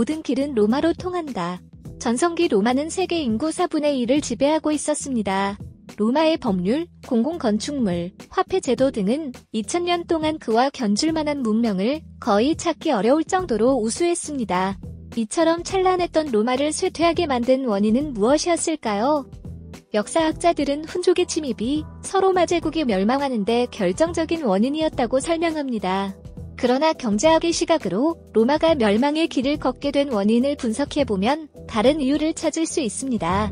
모든 길은 로마로 통한다. 전성기 로마는 세계 인구 4분의 1을 지배하고 있었습니다. 로마의 법률, 공공건축물, 화폐 제도 등은 2000년 동안 그와 견줄만한 문명을 거의 찾기 어려울 정도로 우수했습니다. 이처럼 찬란했던 로마를 쇠퇴하게 만든 원인은 무엇이었을까요? 역사학자들은 훈족의 침입이 서로마 제국이 멸망하는 데 결정적인 원인이었다고 설명합니다. 그러나 경제학의 시각으로 로마가 멸망의 길을 걷게 된 원인을 분석해보면 다른 이유를 찾을 수 있습니다.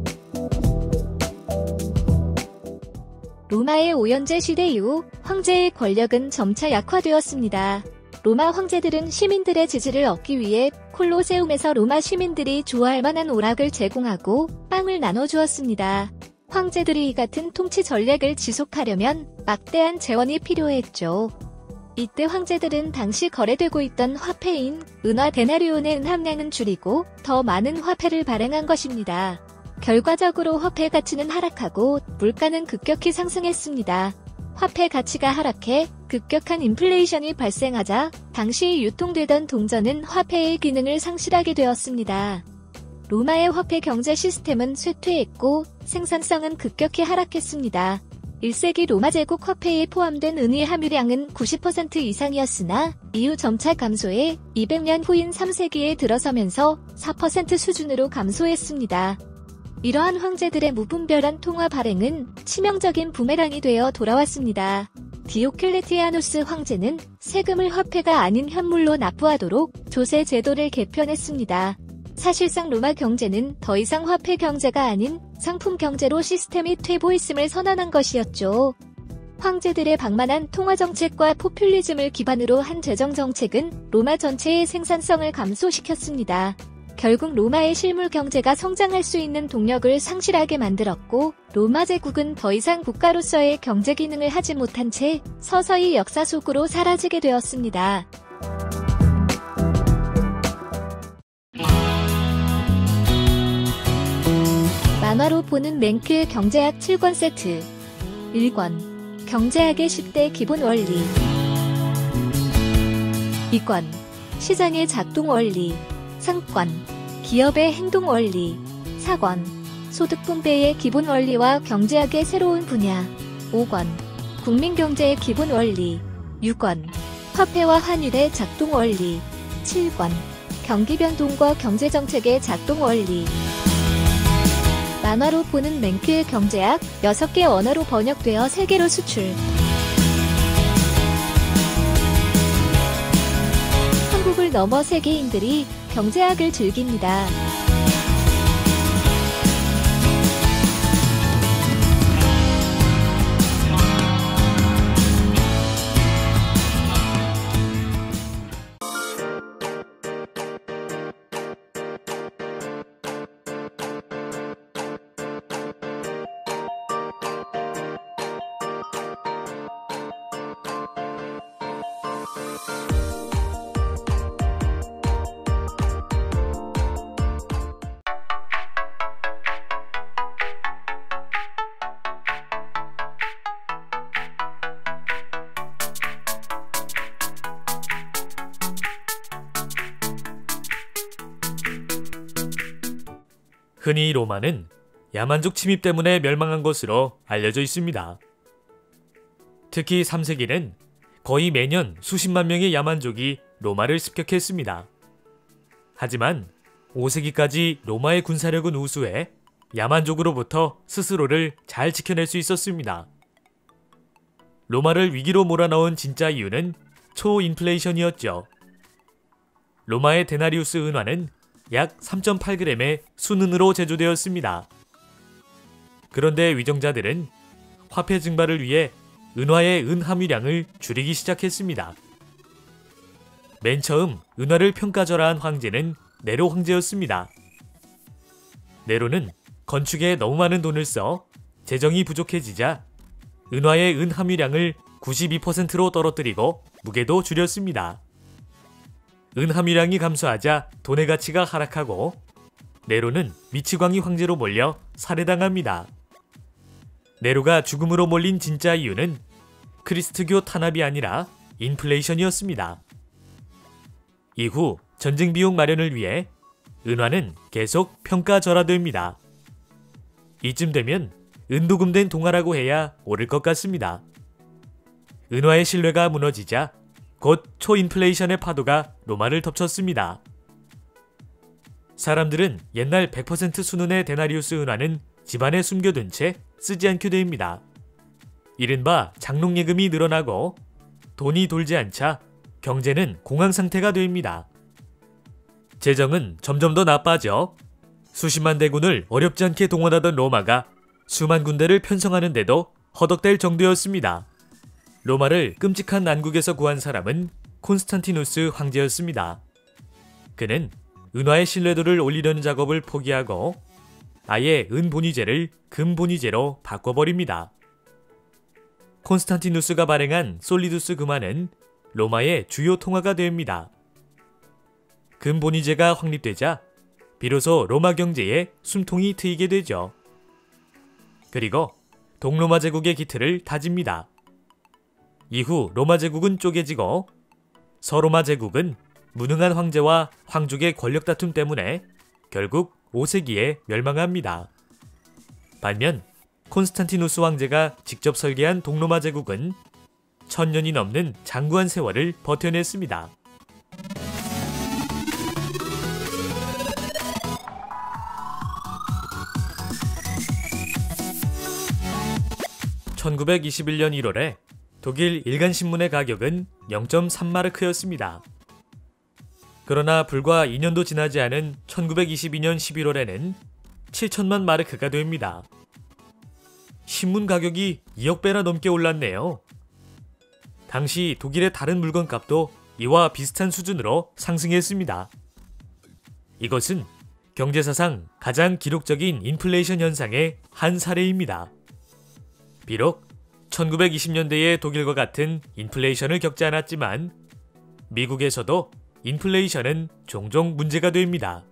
로마의 오연제 시대 이후 황제의 권력은 점차 약화되었습니다. 로마 황제들은 시민들의 지지를 얻기 위해 콜로세움에서 로마 시민들이 좋아할 만한 오락을 제공하고 빵을 나눠주었습니다. 황제들이 이 같은 통치 전략을 지속하려면 막대한 재원이 필요했죠. 이때 황제들은 당시 거래되고 있던 화폐인 은화 데나리온의 은함량은 줄이고 더 많은 화폐를 발행한 것입니다. 결과적으로 화폐 가치는 하락하고 물가는 급격히 상승했습니다. 화폐 가치가 하락해 급격한 인플레이션이 발생하자 당시 유통되던 동전은 화폐의 기능을 상실하게 되었습니다. 로마의 화폐 경제 시스템은 쇠퇴했고 생산성은 급격히 하락했습니다. 1세기 로마 제국 화폐에 포함된 은의 함유량은 90% 이상이었으나 이후 점차 감소해 200년 후인 3세기에 들어서면서 4% 수준으로 감소했습니다. 이러한 황제들의 무분별한 통화 발행은 치명적인 부메랑이 되어 돌아왔습니다. 디오클레티아누스 황제는 세금을 화폐가 아닌 현물로 납부하도록 조세 제도를 개편했습니다. 사실상 로마 경제는 더 이상 화폐 경제가 아닌 상품 경제로 시스템이 퇴보했음을 선언한 것이었죠. 황제들의 방만한 통화 정책과 포퓰리즘을 기반으로 한 재정 정책은 로마 전체의 생산성을 감소시켰습니다. 결국 로마의 실물 경제가 성장할 수 있는 동력을 상실하게 만들었고 로마 제국은 더 이상 국가로서의 경제 기능을 하지 못한 채 서서히 역사 속으로 사라지게 되었습니다. 만화로 보는 맹크의 경제학 7권 세트 1권 경제학의 10대 기본 원리 2권 시장의 작동 원리 3권 기업의 행동 원리 4권 소득 분배의 기본 원리와 경제학의 새로운 분야 5권 국민경제의 기본 원리 6권 화폐와 환율의 작동 원리 7권 경기 변동과 경제정책의 작동 원리 만화로 보는 맹크의 경제학 6개 언어로 번역되어 세계로 수출 한국을 넘어 세계인들이 경제학을 즐깁니다. 흔히 로마는 야만족 침입 때문에 멸망한 것으로 알려져 있습니다. 특히 3세기는 거의 매년 수십만 명의 야만족이 로마를 습격했습니다. 하지만 5세기까지 로마의 군사력은 우수해 야만족으로부터 스스로를 잘 지켜낼 수 있었습니다. 로마를 위기로 몰아넣은 진짜 이유는 초인플레이션이었죠. 로마의 데나리우스 은화는 약 3.8g의 순은으로 제조되었습니다. 그런데 위정자들은 화폐 증발을 위해 은화의 은 함유량을 줄이기 시작했습니다. 맨 처음 은화를 평가절하한 황제는 네로 황제였습니다. 네로는 건축에 너무 많은 돈을 써 재정이 부족해지자 은화의 은 함유량을 92%로 떨어뜨리고 무게도 줄였습니다. 은 함유량이 감소하자 돈의 가치가 하락하고 네로는 미치광이 황제로 몰려 살해당합니다. 네로가 죽음으로 몰린 진짜 이유는 크리스트교 탄압이 아니라 인플레이션이었습니다. 이후 전쟁 비용 마련을 위해 은화는 계속 평가절하됩니다. 이쯤 되면 은도금된 동화라고 해야 옳을 것 같습니다. 은화의 신뢰가 무너지자 곧 초인플레이션의 파도가 로마를 덮쳤습니다. 사람들은 옛날 100% 순은의 데나리우스 은화는 집안에 숨겨둔 채 쓰지 않게 됩니다. 이른바 장롱예금이 늘어나고 돈이 돌지 않자 경제는 공황 상태가 됩니다. 재정은 점점 더 나빠져 수십만 대군을 어렵지 않게 동원하던 로마가 수만 군대를 편성하는데도 허덕댈 정도였습니다. 로마를 끔찍한 난국에서 구한 사람은 콘스탄티누스 황제였습니다. 그는 은화의 신뢰도를 올리려는 작업을 포기하고 아예 은본위제를 금본위제로 바꿔버립니다. 콘스탄티누스가 발행한 솔리두스 금화는 로마의 주요 통화가 됩니다. 금본위제가 확립되자 비로소 로마 경제에 숨통이 트이게 되죠. 그리고 동로마 제국의 기틀을 다집니다. 이후 로마 제국은 쪼개지고 서로마 제국은 무능한 황제와 황족의 권력 다툼 때문에 결국 5세기에 멸망합니다. 반면 콘스탄티누스 황제가 직접 설계한 동로마 제국은 1000년이 넘는 장구한 세월을 버텨냈습니다. (1921년 1월에) 독일 일간신문의 가격은 0.3마르크였습니다. 그러나 불과 2년도 지나지 않은 1922년 11월에는 7천만 마르크가 됩니다. 신문 가격이 2억 배나 넘게 올랐네요. 당시 독일의 다른 물건값도 이와 비슷한 수준으로 상승했습니다. 이것은 경제사상 가장 기록적인 인플레이션 현상의 한 사례입니다. 비록 1920년대의 독일과 같은 인플레이션을 겪지 않았지만 미국에서도 인플레이션은 종종 문제가 됩니다.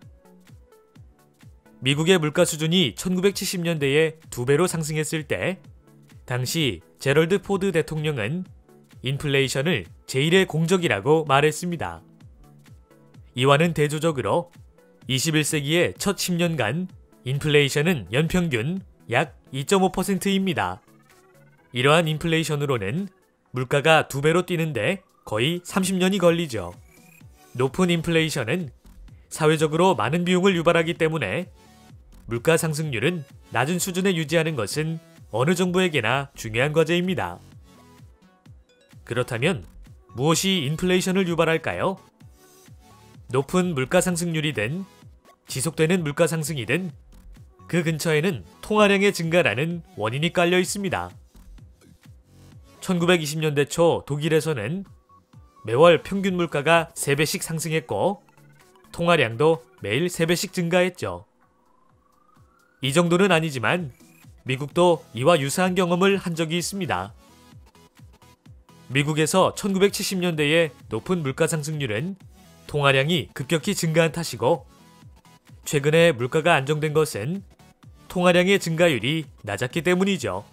미국의 물가 수준이 1970년대에 2배로 상승했을 때 당시 제럴드 포드 대통령은 인플레이션을 제1의 공적이라고 말했습니다. 이와는 대조적으로 21세기의 첫 10년간 인플레이션은 연평균 약 2.5%입니다. 이러한 인플레이션으로는 물가가 2배로 뛰는데 거의 30년이 걸리죠. 높은 인플레이션은 사회적으로 많은 비용을 유발하기 때문에 물가 상승률은 낮은 수준에 유지하는 것은 어느 정부에게나 중요한 과제입니다. 그렇다면 무엇이 인플레이션을 유발할까요? 높은 물가 상승률이든 지속되는 물가 상승이든 그 근처에는 통화량의 증가라는 원인이 깔려 있습니다. 1920년대 초 독일에서는 매월 평균 물가가 3배씩 상승했고 통화량도 매일 3배씩 증가했죠. 이 정도는 아니지만 미국도 이와 유사한 경험을 한 적이 있습니다. 미국에서 1970년대의 높은 물가 상승률은 통화량이 급격히 증가한 탓이고 최근에 물가가 안정된 것은 통화량의 증가율이 낮았기 때문이죠.